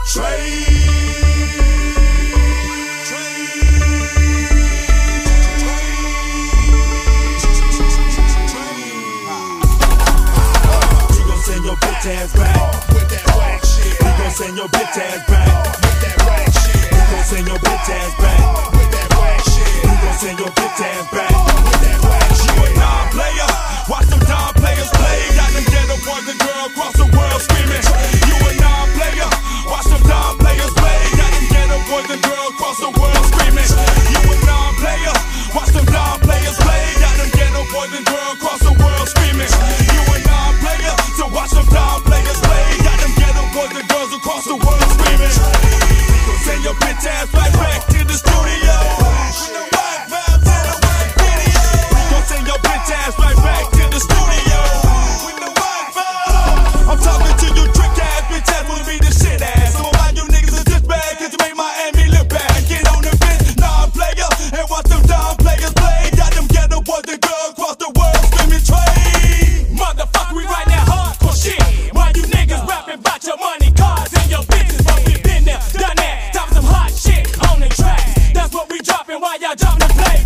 Ass back with that whack shit. We gon' send your bitch ass back with that whack shit. We gon' send your bitch ass back with that whack shit. We gon' send your bitch ass back with that whack shit. You a non-player, watch them non-players play. Got them ghetto boys and girls across the world screaming. You a non-player, watch them non-players play. Got them ghetto boys and girls across the world screaming. You a non-player, watch them non-players play. Got them ghetto boys and girls across the world screaming. You a non-player, so watch them non-players play. Got them ghetto boys and girls across the world screaming. We gon' send your bitch ass right back to the studio. With the whack vibes and the whack video. We gon' send your bitch ass right back to the studio. With the whack vibes. I'm talking to you trick ass bitch ass wanna be the shit ass. Some of my you niggas is just bad cause you make Miami look bad. Get on the bitch, non-player, and watch them non-players play. Got them ghetto boys and girls across the world screaming trade. Motherfucker, we right now hardcore shit. Why you niggas rapping about your money, cars, and your bitches? But we been there, done that, top some hot shit on the track. That's what we dropping, why y'all dropping the play.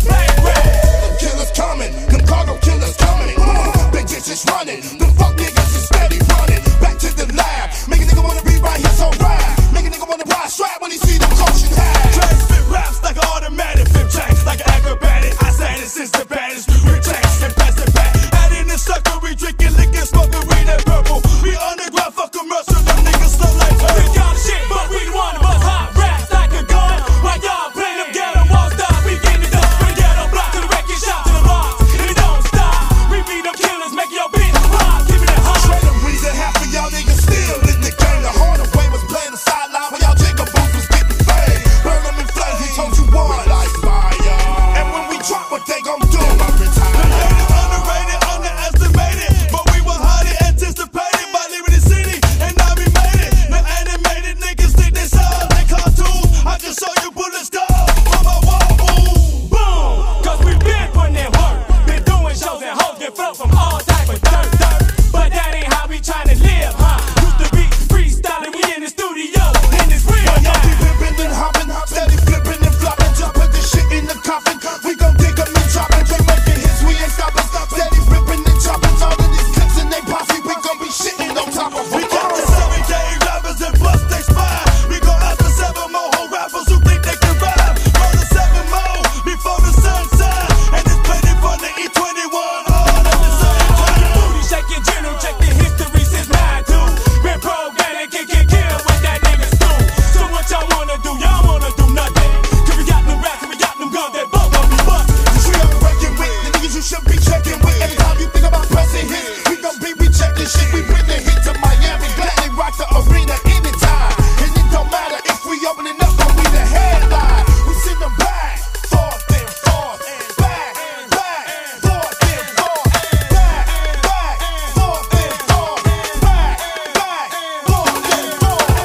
Them killers coming, them cargo killers coming. Big bitches running, them fuck niggas is steady running. Back to the lab, make a nigga wanna be right here so ride. Make a nigga wanna ride strap when he see them caution high. Trey spit raps like an automatic, flip tracks like an acrobatic. I said it since the baddest, retracts and pass it back. Add in the sucker, we drinking liquor, smoking weed and purple. We underground, fuck commercial, them niggas slow like we got shit, but we the one of us hot raps like a gun. While y'all play them ghetto won't stop, we get it up. From the ghetto block to the record shop to the rocks, and it don't stop. We be them killers, make your bitch pop, keeping it hot. Straight the reason half of y'all niggas still in the game. The Hardaway was playing the sideline while y'all Jacob Booth was getting fame. Burn them in flames, he told you one like fire. And when we drop, what they gon' do? I'm retired. Underrated, underestimated, but we was highly anticipated by leaving the city, and now we made it. Them animated niggas think they saw they cartoons. I can show you bullet stars on my wall. Boom, Boom, cause we been putting in work. Been doing shows and hoes get flow from all type of dirt. But that ain't how we tryna live, huh? Used to be freestyling, we in the studio, and it's real Y'all now. be pimping and hopping, steady flipping and flopping. Just put this shit in the coffin. We gon' dig them and drop it. They making hits, we ain't stopping. Steady ripping and chopping. All of these clips and they posse. We gon' be shitting on top of we them. got the 7K rappers and bust they spine. We gon' have the 7 more whole rappers who think they can rhyme. Roll the 7 more before the sun shine, and it's plenty for the E21 all at the same time. Booty shaking general, check the history since 9-2. Been programming, kill with that nigga school. So what y'all wanna do? Y'all wanna do nothing. Cause we got them rats and we got them guns that both of me bustin'. We are working with the niggas you should be checking with. Every time you think about pressing hits, we gon' be rejecting shit. We bring the hit to Miami, gladly rock the arena anytime. And it don't matter if we opening up or we the headline. We send them back, forth and forth, back, back, forth and forth, back, back, forth and forth, back, back, forth and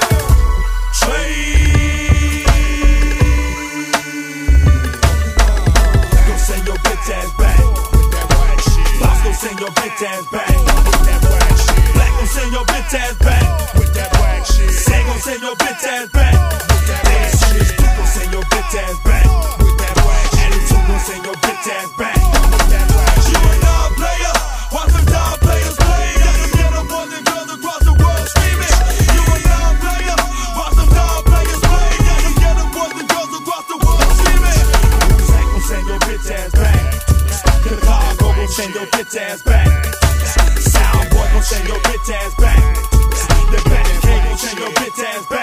forth. Trade. Gon' send your bitch ass back with that whack shit. Boss gon' send your bitch ass back with that whack shit. Black gon' send your bitch ass back with that whack shit. Say gon' send your bitch ass back with that whack shit. You gon' send your bitch ass back with that whack shit. And you gon' send your bitch ass back with that whack shit. You a non-player, watch them non-players play. Got them ghetto boys and girls across the world screaming. You a non-player, watch them non-players play. Got them ghetto boys and girls across the world screaming. Say gon' send your bitch ass back. The cargo gon' send your bitch ass back. Sound boy gon' send your bitch ass back. The back king gon' send your bitch ass back.